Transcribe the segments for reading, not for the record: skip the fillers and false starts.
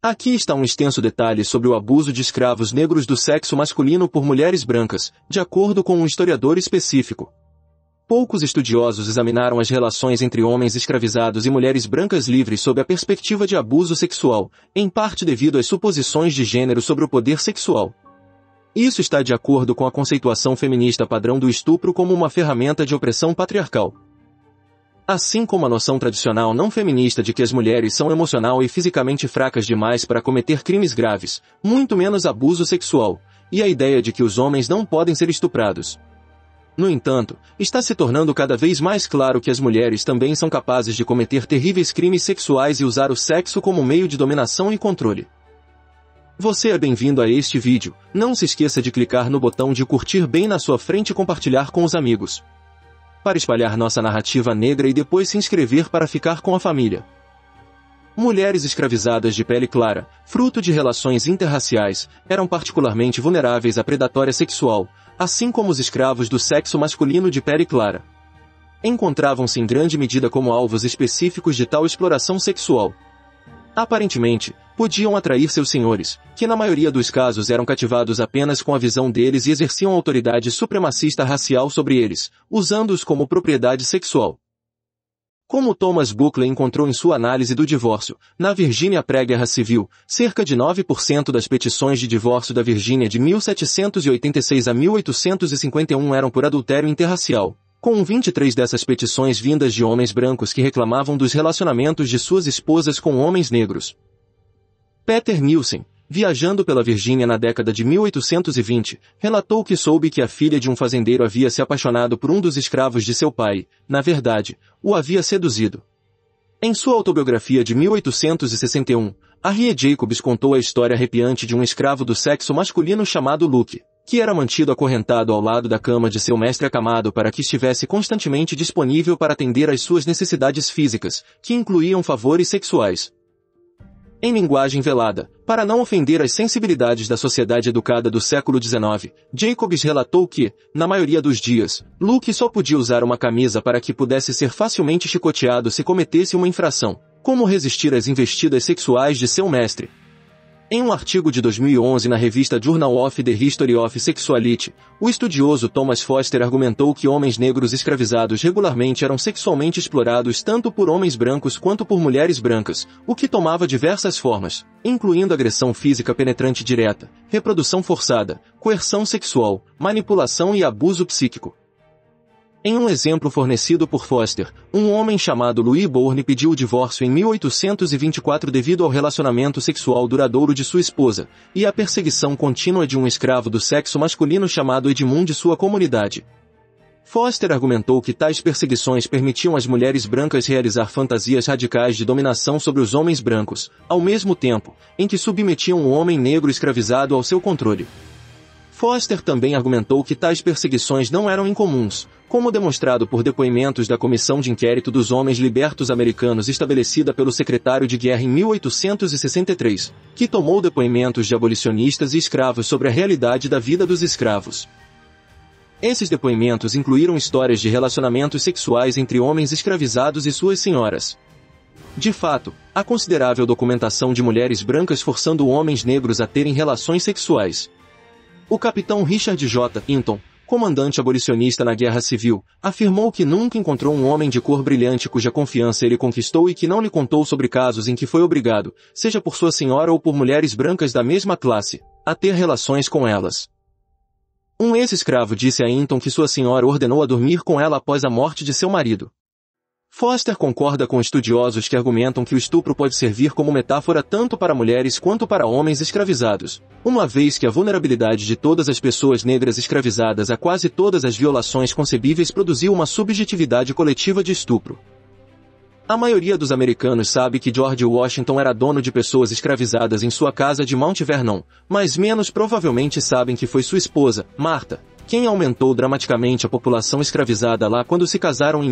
Aqui está um extenso detalhe sobre o abuso de escravos negros do sexo masculino por mulheres brancas, de acordo com um historiador específico. Poucos estudiosos examinaram as relações entre homens escravizados e mulheres brancas livres sob a perspectiva de abuso sexual, em parte devido às suposições de gênero sobre o poder sexual. Isso está de acordo com a conceituação feminista padrão do estupro como uma ferramenta de opressão patriarcal. Assim como a noção tradicional não feminista de que as mulheres são emocional e fisicamente fracas demais para cometer crimes graves, muito menos abuso sexual, e a ideia de que os homens não podem ser estuprados. No entanto, está se tornando cada vez mais claro que as mulheres também são capazes de cometer terríveis crimes sexuais e usar o sexo como meio de dominação e controle. Você é bem-vindo a este vídeo, não se esqueça de clicar no botão de curtir bem na sua frente e compartilhar com os amigos, para espalhar nossa narrativa negra e depois se inscrever para ficar com a família. Mulheres escravizadas de pele clara, fruto de relações interraciais, eram particularmente vulneráveis à predatória sexual, assim como os escravos do sexo masculino de pele clara. Encontravam-se em grande medida como alvos específicos de tal exploração sexual. Aparentemente, podiam atrair seus senhores, que na maioria dos casos eram cativados apenas com a visão deles e exerciam autoridade supremacista racial sobre eles, usando-os como propriedade sexual. Como Thomas Buckley encontrou em sua análise do divórcio, na Virgínia pré-guerra civil, cerca de 9% das petições de divórcio da Virgínia de 1786 a 1851 eram por adultério interracial, com 23 dessas petições vindas de homens brancos que reclamavam dos relacionamentos de suas esposas com homens negros. Peter Nielsen, viajando pela Virgínia na década de 1820, relatou que soube que a filha de um fazendeiro havia se apaixonado por um dos escravos de seu pai, na verdade, o havia seduzido. Em sua autobiografia de 1861, Harriet Jacobs contou a história arrepiante de um escravo do sexo masculino chamado Luke, que era mantido acorrentado ao lado da cama de seu mestre acamado para que estivesse constantemente disponível para atender às suas necessidades físicas, que incluíam favores sexuais. Em linguagem velada, para não ofender as sensibilidades da sociedade educada do século XIX, Jacobs relatou que, na maioria dos dias, Luke só podia usar uma camisa para que pudesse ser facilmente chicoteado se cometesse uma infração, como resistir às investidas sexuais de seu mestre. Em um artigo de 2011 na revista Journal of the History of Sexuality, o estudioso Thomas Foster argumentou que homens negros escravizados regularmente eram sexualmente explorados tanto por homens brancos quanto por mulheres brancas, o que tomava diversas formas, incluindo agressão física penetrante direta, reprodução forçada, coerção sexual, manipulação e abuso psíquico. Em um exemplo fornecido por Foster, um homem chamado Louis Bourne pediu o divórcio em 1824 devido ao relacionamento sexual duradouro de sua esposa, e à perseguição contínua de um escravo do sexo masculino chamado Edmund de sua comunidade. Foster argumentou que tais perseguições permitiam às mulheres brancas realizar fantasias radicais de dominação sobre os homens brancos, ao mesmo tempo em que submetiam o homem negro escravizado ao seu controle. Foster também argumentou que tais perseguições não eram incomuns, como demonstrado por depoimentos da Comissão de Inquérito dos Homens Libertos Americanos estabelecida pelo secretário de Guerra em 1863, que tomou depoimentos de abolicionistas e escravos sobre a realidade da vida dos escravos. Esses depoimentos incluíram histórias de relacionamentos sexuais entre homens escravizados e suas senhoras. De fato, há considerável documentação de mulheres brancas forçando homens negros a terem relações sexuais. O capitão Richard J. Hinton, comandante abolicionista na Guerra Civil, afirmou que nunca encontrou um homem de cor brilhante cuja confiança ele conquistou e que não lhe contou sobre casos em que foi obrigado, seja por sua senhora ou por mulheres brancas da mesma classe, a ter relações com elas. Um ex-escravo disse a Hinton que sua senhora ordenou a dormir com ela após a morte de seu marido. Foster concorda com estudiosos que argumentam que o estupro pode servir como metáfora tanto para mulheres quanto para homens escravizados, uma vez que a vulnerabilidade de todas as pessoas negras escravizadas a quase todas as violações concebíveis produziu uma subjetividade coletiva de estupro. A maioria dos americanos sabe que George Washington era dono de pessoas escravizadas em sua casa de Mount Vernon, mas menos provavelmente sabem que foi sua esposa, Martha, quem aumentou dramaticamente a população escravizada lá quando se casaram em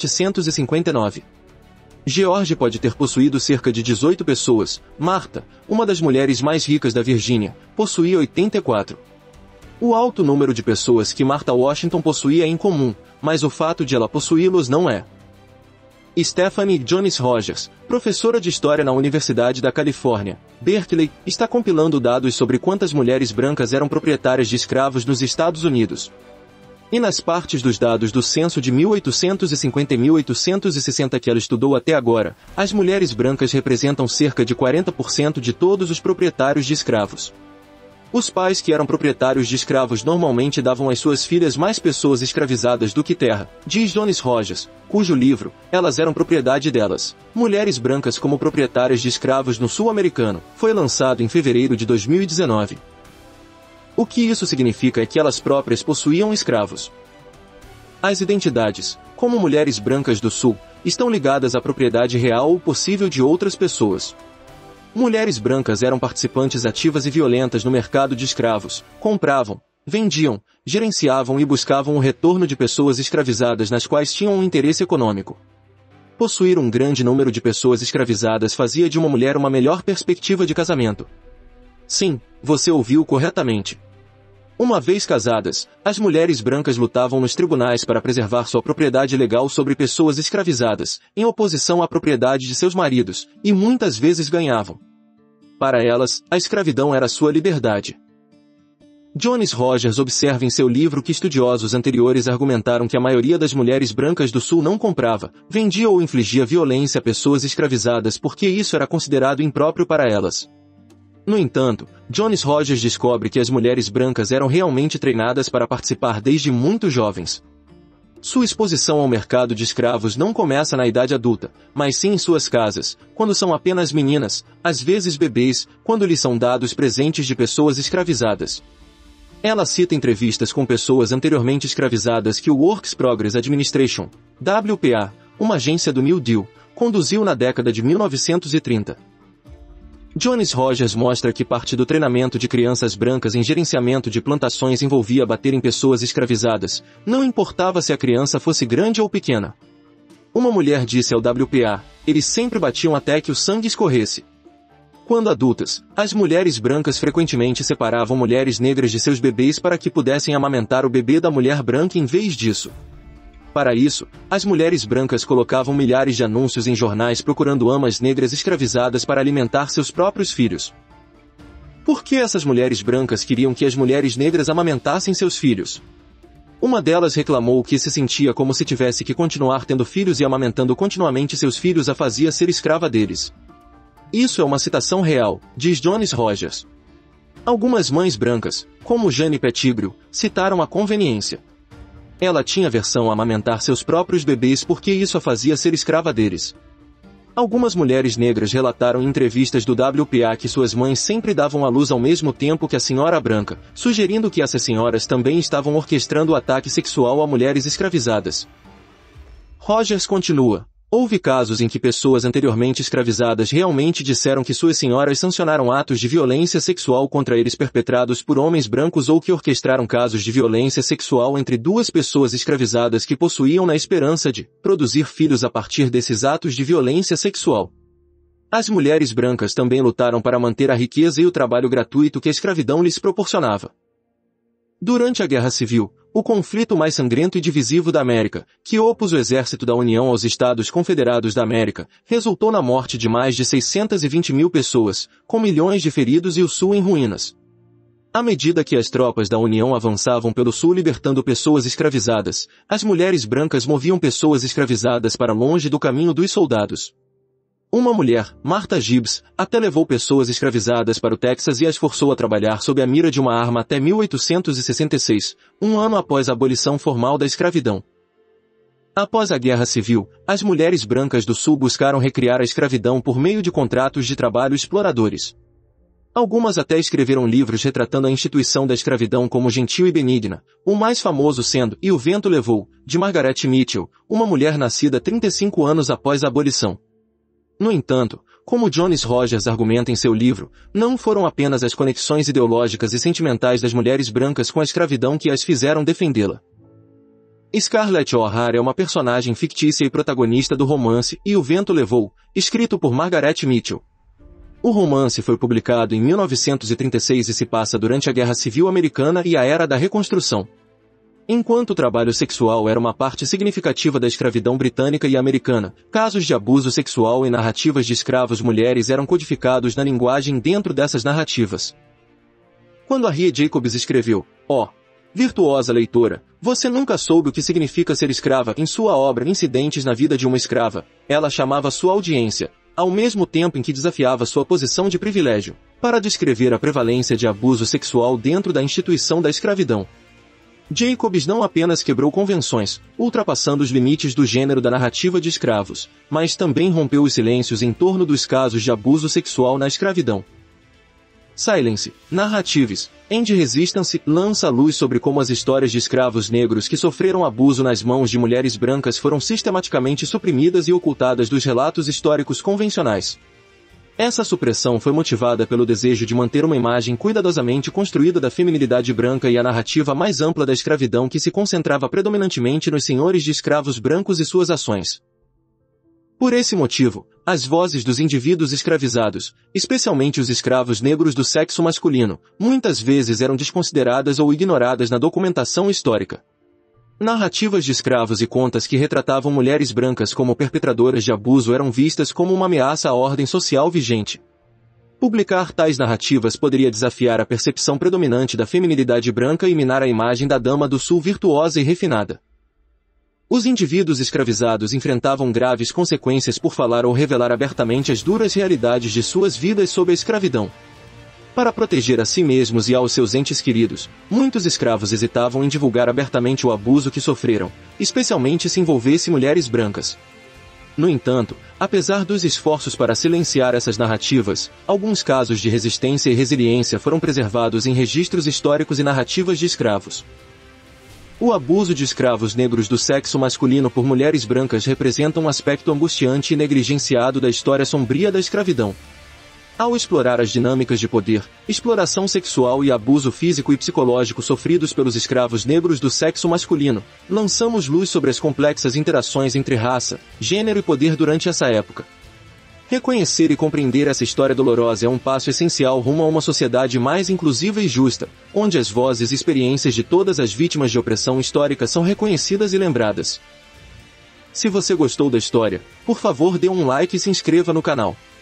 1759. George pode ter possuído cerca de 18 pessoas, Martha, uma das mulheres mais ricas da Virgínia, possuía 84. O alto número de pessoas que Martha Washington possuía é incomum, mas o fato de ela possuí-los não é. Stephanie Jones Rogers, professora de História na Universidade da Califórnia, Berkeley, está compilando dados sobre quantas mulheres brancas eram proprietárias de escravos nos Estados Unidos. E nas partes dos dados do censo de 1850 e 1860 que ela estudou até agora, as mulheres brancas representam cerca de 40% de todos os proprietários de escravos. Os pais que eram proprietários de escravos normalmente davam às suas filhas mais pessoas escravizadas do que terra, diz Jones Rogers, cujo livro, Elas Eram Propriedade Delas, Mulheres Brancas como Proprietárias de Escravos no Sul Americano, foi lançado em fevereiro de 2019. O que isso significa é que elas próprias possuíam escravos. As identidades, como mulheres brancas do Sul, estão ligadas à propriedade real ou possível de outras pessoas. Mulheres brancas eram participantes ativas e violentas no mercado de escravos, compravam, vendiam, gerenciavam e buscavam o retorno de pessoas escravizadas nas quais tinham um interesse econômico. Possuir um grande número de pessoas escravizadas fazia de uma mulher uma melhor perspectiva de casamento. Sim, você ouviu corretamente. Uma vez casadas, as mulheres brancas lutavam nos tribunais para preservar sua propriedade legal sobre pessoas escravizadas, em oposição à propriedade de seus maridos, e muitas vezes ganhavam. Para elas, a escravidão era sua liberdade. Jones Rogers observa em seu livro que estudiosos anteriores argumentaram que a maioria das mulheres brancas do Sul não comprava, vendia ou infligia violência a pessoas escravizadas porque isso era considerado impróprio para elas. No entanto, Jones Rogers descobre que as mulheres brancas eram realmente treinadas para participar desde muito jovens. Sua exposição ao mercado de escravos não começa na idade adulta, mas sim em suas casas, quando são apenas meninas, às vezes bebês, quando lhes são dados presentes de pessoas escravizadas. Ela cita entrevistas com pessoas anteriormente escravizadas que o Works Progress Administration, WPA, uma agência do New Deal, conduziu na década de 1930. Jones Rogers mostra que parte do treinamento de crianças brancas em gerenciamento de plantações envolvia bater em pessoas escravizadas, não importava se a criança fosse grande ou pequena. Uma mulher disse ao WPA, eles sempre batiam até que o sangue escorresse. Quando adultas, as mulheres brancas frequentemente separavam mulheres negras de seus bebês para que pudessem amamentar o bebê da mulher branca em vez disso. Para isso, as mulheres brancas colocavam milhares de anúncios em jornais procurando amas negras escravizadas para alimentar seus próprios filhos. Por que essas mulheres brancas queriam que as mulheres negras amamentassem seus filhos? Uma delas reclamou que se sentia como se tivesse que continuar tendo filhos e amamentando continuamente seus filhos a fazia ser escrava deles. Isso é uma citação real, diz Jones Rogers. Algumas mães brancas, como Jane Pettigrew, citaram a conveniência. Ela tinha aversão a amamentar seus próprios bebês porque isso a fazia ser escrava deles. Algumas mulheres negras relataram em entrevistas do WPA que suas mães sempre davam à luz ao mesmo tempo que a senhora branca, sugerindo que essas senhoras também estavam orquestrando o ataque sexual a mulheres escravizadas. Rogers continua. Houve casos em que pessoas anteriormente escravizadas realmente disseram que suas senhoras sancionaram atos de violência sexual contra eles perpetrados por homens brancos ou que orquestraram casos de violência sexual entre duas pessoas escravizadas que possuíam na esperança de produzir filhos a partir desses atos de violência sexual. As mulheres brancas também lutaram para manter a riqueza e o trabalho gratuito que a escravidão lhes proporcionava. Durante a Guerra Civil, o conflito mais sangrento e divisivo da América, que opôs o exército da União aos Estados Confederados da América, resultou na morte de mais de 620 mil pessoas, com milhões de feridos e o Sul em ruínas. À medida que as tropas da União avançavam pelo Sul libertando pessoas escravizadas, as mulheres brancas moviam pessoas escravizadas para longe do caminho dos soldados. Uma mulher, Martha Gibbs, até levou pessoas escravizadas para o Texas e as forçou a trabalhar sob a mira de uma arma até 1866, um ano após a abolição formal da escravidão. Após a Guerra Civil, as mulheres brancas do Sul buscaram recriar a escravidão por meio de contratos de trabalho exploradores. Algumas até escreveram livros retratando a instituição da escravidão como gentil e benigna, o mais famoso sendo E o Vento Levou, de Margaret Mitchell, uma mulher nascida 35 anos após a abolição. No entanto, como Jones Rogers argumenta em seu livro, não foram apenas as conexões ideológicas e sentimentais das mulheres brancas com a escravidão que as fizeram defendê-la. Scarlett O'Hara é uma personagem fictícia e protagonista do romance E o Vento Levou, escrito por Margaret Mitchell. O romance foi publicado em 1936 e se passa durante a Guerra Civil Americana e a Era da Reconstrução. Enquanto o trabalho sexual era uma parte significativa da escravidão britânica e americana, casos de abuso sexual e narrativas de escravos mulheres eram codificados na linguagem dentro dessas narrativas. Quando Harriet Jacobs escreveu, virtuosa leitora, você nunca soube o que significa ser escrava em sua obra Incidentes na Vida de uma Escrava, ela chamava sua audiência, ao mesmo tempo em que desafiava sua posição de privilégio, para descrever a prevalência de abuso sexual dentro da instituição da escravidão. Jacobs não apenas quebrou convenções, ultrapassando os limites do gênero da narrativa de escravos, mas também rompeu os silêncios em torno dos casos de abuso sexual na escravidão. Silence, Narratives, and Resistance, lança luz sobre como as histórias de escravos negros que sofreram abuso nas mãos de mulheres brancas foram sistematicamente suprimidas e ocultadas dos relatos históricos convencionais. Essa supressão foi motivada pelo desejo de manter uma imagem cuidadosamente construída da feminilidade branca e a narrativa mais ampla da escravidão que se concentrava predominantemente nos senhores de escravos brancos e suas ações. Por esse motivo, as vozes dos indivíduos escravizados, especialmente os escravos negros do sexo masculino, muitas vezes eram desconsideradas ou ignoradas na documentação histórica. Narrativas de escravos e contas que retratavam mulheres brancas como perpetradoras de abuso eram vistas como uma ameaça à ordem social vigente. Publicar tais narrativas poderia desafiar a percepção predominante da feminilidade branca e minar a imagem da dama do sul virtuosa e refinada. Os indivíduos escravizados enfrentavam graves consequências por falar ou revelar abertamente as duras realidades de suas vidas sob a escravidão. Para proteger a si mesmos e aos seus entes queridos, muitos escravos hesitavam em divulgar abertamente o abuso que sofreram, especialmente se envolvesse mulheres brancas. No entanto, apesar dos esforços para silenciar essas narrativas, alguns casos de resistência e resiliência foram preservados em registros históricos e narrativas de escravos. O abuso de escravos negros do sexo masculino por mulheres brancas representa um aspecto angustiante e negligenciado da história sombria da escravidão. Ao explorar as dinâmicas de poder, exploração sexual e abuso físico e psicológico sofridos pelos escravos negros do sexo masculino, lançamos luz sobre as complexas interações entre raça, gênero e poder durante essa época. Reconhecer e compreender essa história dolorosa é um passo essencial rumo a uma sociedade mais inclusiva e justa, onde as vozes e experiências de todas as vítimas de opressão histórica são reconhecidas e lembradas. Se você gostou da história, por favor dê um like e se inscreva no canal.